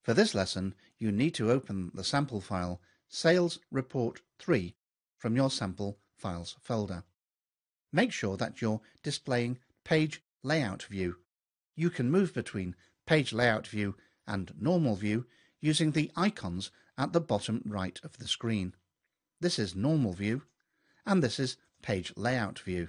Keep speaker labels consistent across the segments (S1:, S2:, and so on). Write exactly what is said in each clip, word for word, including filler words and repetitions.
S1: For this lesson, you need to open the sample file Sales Report three from your Sample Files folder. Make sure that you're displaying Page Layout View. You can move between Page Layout View and Normal View using the icons at the bottom right of the screen. This is Normal View, and this is Page Layout View.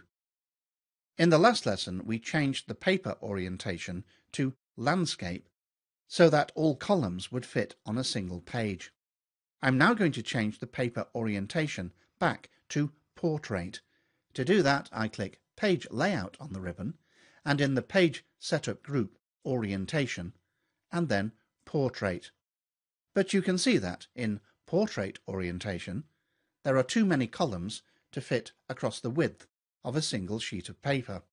S1: In the last lesson, we changed the paper orientation to Landscape so that all columns would fit on a single page. I'm now going to change the paper orientation back to Portrait. To do that, I click Page Layout on the ribbon, and in the Page Setup group, Orientation, and then Portrait. But you can see that in Portrait Orientation, there are too many columns to fit across the width of a single sheet of paper.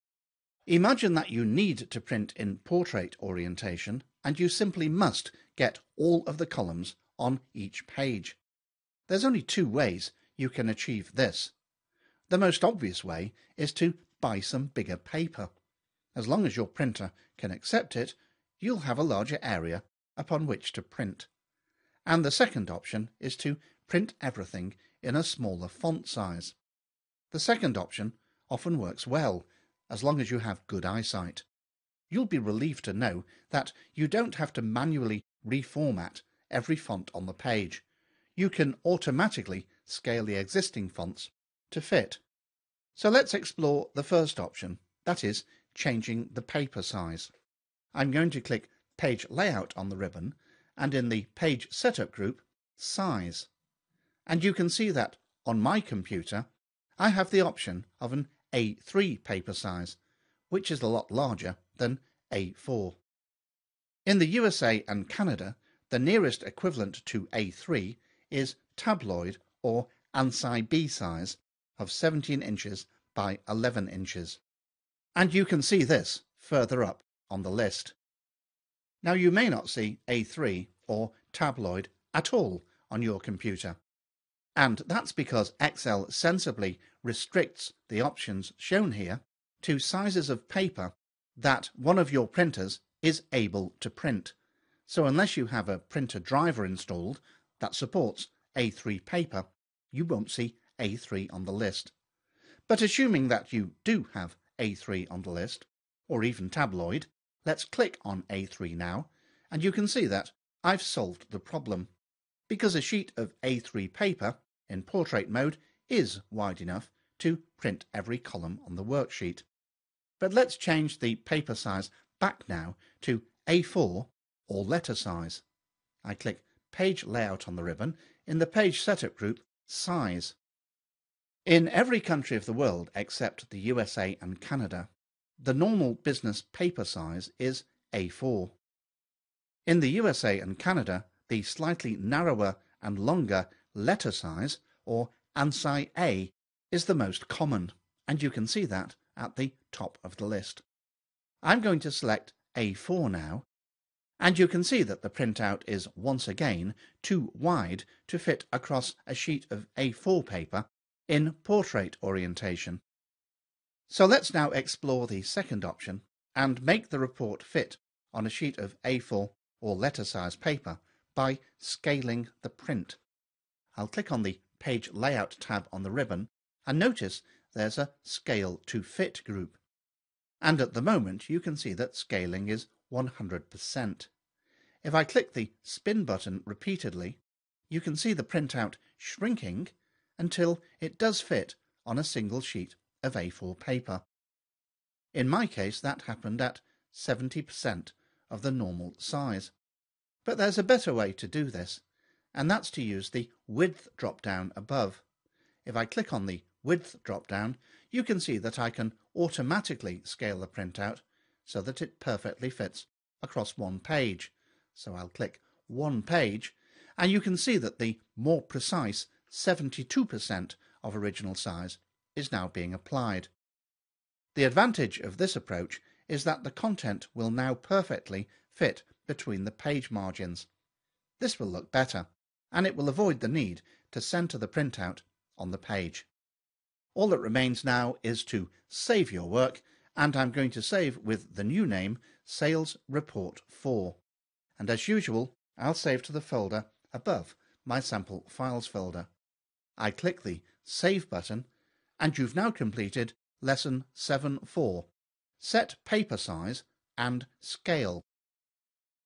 S1: Imagine that you need to print in Portrait Orientation, and you simply must get all of the columns on each page. There's only two ways you can achieve this. The most obvious way is to buy some bigger paper. As long as your printer can accept it, you'll have a larger area upon which to print. And the second option is to print everything in a smaller font size. The second option often works well, as long as you have good eyesight. You'll be relieved to know that you don't have to manually reformat every font on the page. You can automatically scale the existing fonts to fit. So let's explore the first option, that is, changing the paper size. I'm going to click Page Layout on the ribbon, and in the Page Setup group, Size. And you can see that on my computer, I have the option of an A three paper size, which is a lot larger than A four. In the U S A and Canada, the nearest equivalent to A three is tabloid or ANSI B size of seventeen inches by eleven inches. And you can see this further up on the list. Now you may not see A three or tabloid at all on your computer. And that's because Excel sensibly restricts the options shown here to sizes of paper that one of your printers is able to print. So unless you have a printer driver installed that supports A three paper, you won't see A three on the list. But assuming that you do have A three on the list, or even tabloid, let's click on A three now, and you can see that I've solved the problem, because a sheet of A three paper in portrait mode is wide enough to print every column on the worksheet. But let's change the paper size back now to A four or letter size. I click Page Layout on the ribbon, in the Page Setup group, Size. In every country of the world except the U S A and Canada, the normal business paper size is A four. In the U S A and Canada, the slightly narrower and longer letter size, or ANSI A, is the most common, and you can see that at the top of the list. I'm going to select A four now, and you can see that the printout is once again too wide to fit across a sheet of A four paper in portrait orientation. So let's now explore the second option and make the report fit on a sheet of A four or letter size paper by scaling the print. I'll click on the Page Layout tab on the ribbon and notice there's a Scale to Fit group. And at the moment you can see that scaling is one hundred percent. If I click the spin button repeatedly, you can see the printout shrinking until it does fit on a single sheet of A four paper. In my case, that happened at seventy percent of the normal size. But there's a better way to do this, and that's to use the width drop-down above. If I click on the width drop-down, you can see that I can automatically scale the printout so that it perfectly fits across one page. So I'll click one page, and you can see that the more precise seventy-two percent of original size is now being applied. The advantage of this approach is that the content will now perfectly fit between the page margins. This will look better, and it will avoid the need to center the printout on the page. All that remains now is to save your work, and I'm going to save with the new name Sales Report four. and as usual I'll save to the folder above my sample files folder. I click the Save button, and you've now completed Lesson seven four, Set Paper Size and Scale.